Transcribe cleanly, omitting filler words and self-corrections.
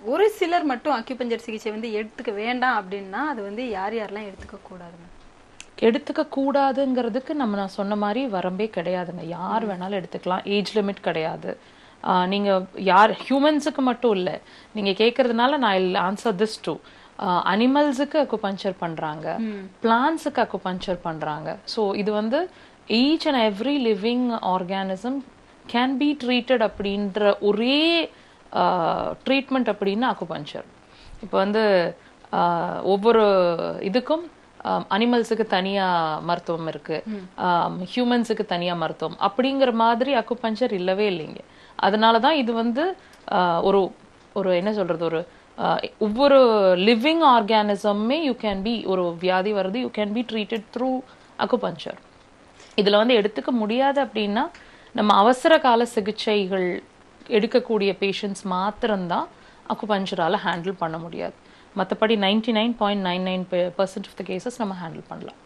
ஒரு சிலர் மட்டும் அக்யூபஞ்சர் சிகிச்சை வந்து எடுத்துக்க வேண்டாம் அப்படின்னா அது வந்து யாரெல்லாம் எடுத்துக்க கூடாதுங்க? எடுத்துக்க கூடாதுங்கிறதுக்கு நான் சொன்ன மாதிரி வரம்பே கிடையாதுங்க. யார் வேணாலும் எடுத்துக்கலாம். ஏஜ் லிமிட் கிடையாது. நீங்க யார் ஹியூமன்ஸுக்கு மட்டும் இல்லை, நீங்க கேட்கறதுனால நான் இல் ஆன்சர் திஸ் டூ. அனிமல்ஸுக்கு அக்குபஞ்சர் பண்றாங்க, பிளான்ஸுக்கு அக்குபஞ்சர் பண்றாங்க. ஸோ இது வந்து each and every living organism can be treated அப்படின்ற ஒரே ட்ரீட்மெண்ட் அப்படின்னு அக்குபஞ்சர். இப்போ வந்து ஒவ்வொரு இதுக்கும் அனிமல்ஸுக்கு தனியா மருத்துவம் இருக்கு, ஹியூமன்ஸுக்கு தனியா மருத்துவம் அப்படிங்கிற மாதிரி அக்குபஞ்சர் இல்லவே இல்லைங்க. அதனாலதான் இது வந்து ஒரு ஒரு என்ன சொல்றது, ஒரு ஒவ்வொரு லிவிங் ஆர்கானிசமே யூ கேன் பி, ஒரு வியாதி வருது, you can be treated through acupuncture. இதுல வந்து எடுத்துக்க முடியாது அப்படின்னா நம்ம அவசர கால சிகிச்சைகள் எடுக்கக்கூடிய பேஷண்ட்ஸ் மாத்திரம்தான் அக்குபஞ்சரால ஹேண்டில் பண்ண முடியாது. மற்றபடி 99.99% ஆஃப் த கேசஸ் நம்ம ஹேண்டில் பண்ணலாம்.